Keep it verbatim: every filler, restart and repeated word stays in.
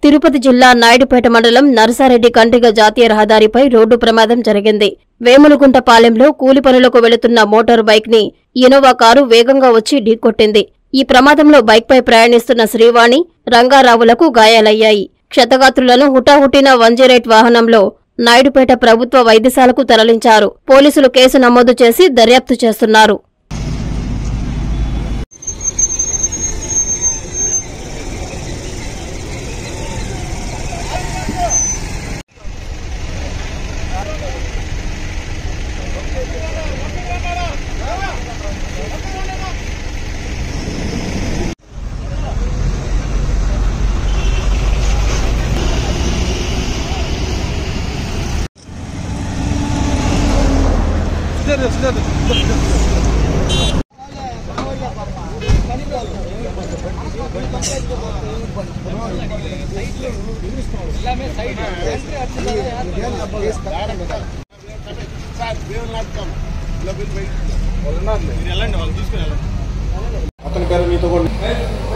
తిరుపతి జిల్లా నాయుడుపేట మండలం నరసారెడ్డి కండ్రిగ జాతీయ రహదారిపై రోడ్డు ప్రమాదం జరిగింది. వేములగుంట పాలెంలో కూలి పనులకు వెళుతున్న మోటార్ బైక్ ని ఇనోవా కారు వేగంగా వచ్చి ఢీకొట్టింది. ఈ ప్రమాదంలో బైక్పై ప్రయాణిస్తున్న శ్రీవాణి, రంగారావులకు గాయాలయ్యాయి. క్షతగాత్రులను హుటాహుటిన వంజీరేట్ వాహనంలో నాయుడుపేట ప్రభుత్వ వైద్యశాలకు తరలించారు. పోలీసులు కేసు నమోదు చేసి దర్యాప్తు చేస్తున్నారు. అతని పేరు మీతో